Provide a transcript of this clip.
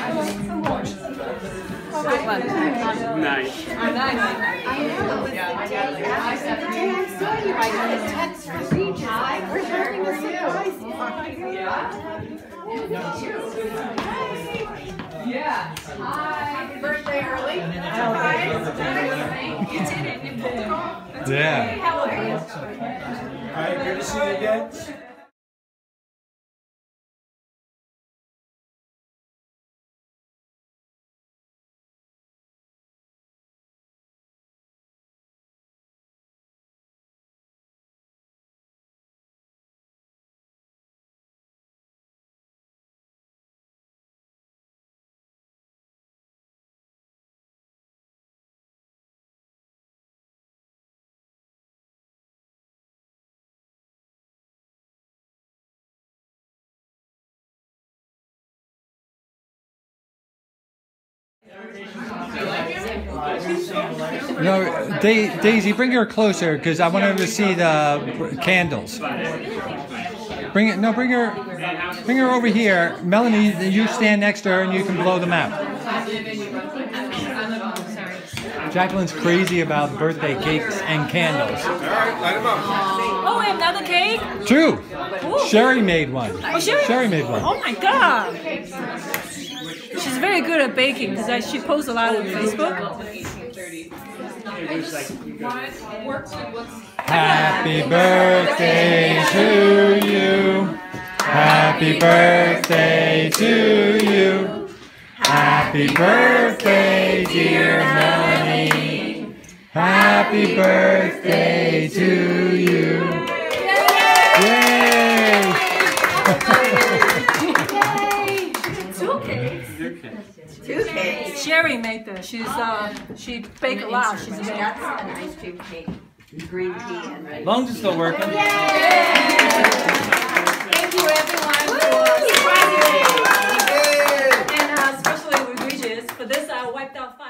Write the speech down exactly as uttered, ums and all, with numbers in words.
Good one. Nice. I know. I said the day I saw you, I got a text from Regis. We're having a surprise party. Yeah. Hi. Happy birthday early. You did it. You pulled it off. Yeah. How are you? All right, good to see you again. No, da Daisy, bring her closer because I want her to see the candles. Bring it. No, bring her. Bring her over here. Melanie, you stand next to her and you can blow them out. Jacqueline's crazy about birthday cakes and candles. All right, light them up. Oh, another cake? Two. Sherry made one. Oh, Sherry? Sherry made one. Oh my God. She's very good at baking because she posts a lot on Facebook. Happy birthday to you. Happy birthday to you. Happy birthday, dear Melanie. Happy birthday to you. Yay! Two cakes. Two cakes. Sherry made this. She's uh, she baked a lot. She's a baker. That's an ice cream cake, green tea, and rice. Lungs is still working. Thank you, everyone, for surprising me. And uh, especially with Regis. For this, I wiped out five.